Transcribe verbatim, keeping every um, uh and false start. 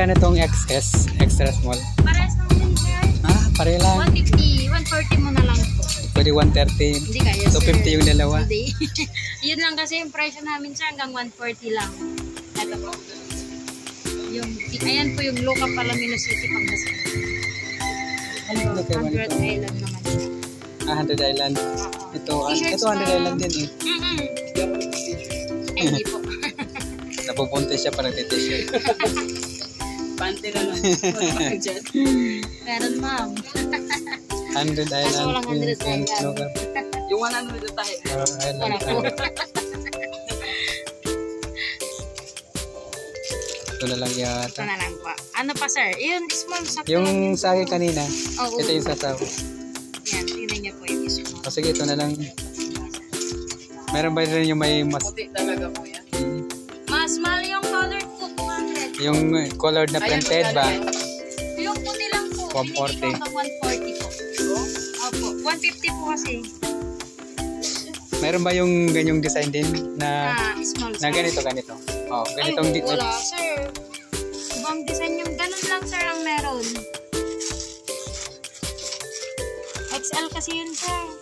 magkano tong X S? Extra small? Parehas lang din, sir. Ah, pare lang. one fifty, one forty mo na lang po. Pwede one thirty. Hindi kaya, sir. two fifty yung dalawa. Hindi. Yun lang kasi yung presyo namin, sir, hanggang one forty lang. Ito po. Yung, ayan po yung Loca Palomino City, Pangasinan. Ano yung local one one hundred ito? Island naman. Ah, one hundred Island. Oo. Ito, ah, T-shirts ito one hundred na- Island din eh. Mm-mm. Ay, hindi po. Napupunta siya para t-shirt. Pante na lang. Meron, ma'am. one hundred Island. Kaso walang one hundred Queens, Island. local. Yung one hundred tayo. Ah, Island. Wala po. Ito na lang Ito yata. na lang po. Ano pa, sir? Yun, small. Sakto lang Yung yun. sa akin kanina, Oo. ito yung sasaw. Yan, tingnan niyo po yung small. O sige, ito na lang. Meron ba rin yung may mas... Puti talaga po yan. Mas mahal yung colored po, two hundred. Yung colored na printed ba? Yung puti lang po. one forty. Binigay ko hanggang one forty po. Opo. one fifty po kasi. Meron ba yung ganyong design din na Na small na size. ganito ganito? Oh, Ay, ganitong di- wala, sir. Ibang design yung ganun lang, sir, ang meron. X L kasi yun, sir.